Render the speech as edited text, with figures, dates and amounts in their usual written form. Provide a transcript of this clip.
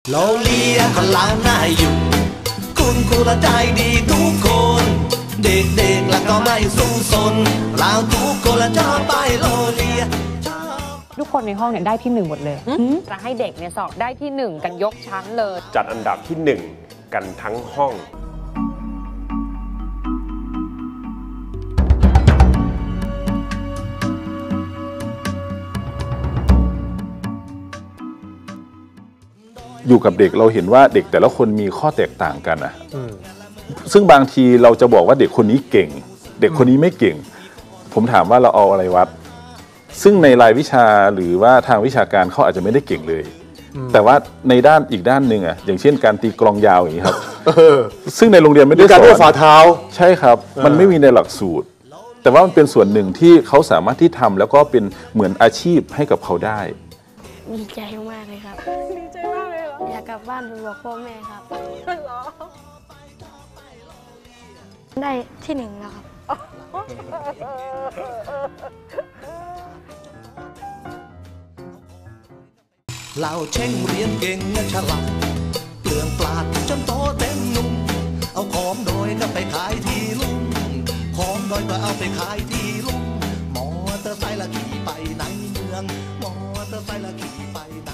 โลเลียพลังน่าอยู่คุณครูละใจดีทุกคนเด็กๆแล้วก็ไม่สุขสนเราทุกคนละชอบไปโลเลียทุกคนในห้องเนี่ยได้ที่1หมดเลยจะให้เด็กเนี่ยสอบได้ที่1กันยกชั้นเลยจัดอันดับที่1กันทั้งห้องอยู่กับเด็กเราเห็นว่าเด็กแต่ละคนมีข้อแตกต่างกันนะซึ่งบางทีเราจะบอกว่าเด็กคนนี้เก่งเด็กคนนี้ไม่เก่งผมถามว่าเราเอาอะไรวัดซึ่งในรายวิชาหรือว่าทางวิชาการเขาอาจจะไม่ได้เก่งเลยแต่ว่าในด้านอีกด้านหนึ่งอย่างเช่นการตีกลองยาวอย่างนี้ครับซึ่งในโรงเรียนไม่ได้สอนการด้วยฝ่าเท้าใช่ครับมันไม่มีในหลักสูตรแต่ว่ามันเป็นส่วนหนึ่งที่เขาสามารถที่ทำแล้วก็เป็นเหมือนอาชีพให้กับเขาได้ดีใจมากเลยครับดีใจมากเลยเหรออยากกลับบ้านไปบอกพ่อแม่ครับเหรอได้ที่1แล้วครับเราเช่งเรียนเก่งฉลาดเปลืองปลาดจนโตเต็มนุ่มเอาของโดยก็ไปขายที่ลุ่มของโดยก็เอาไปขายที่ลุ่มมอเตอร์ไซค์ละขี่ไปในเมืองมอเตอร์ไซค์ละขี่ไป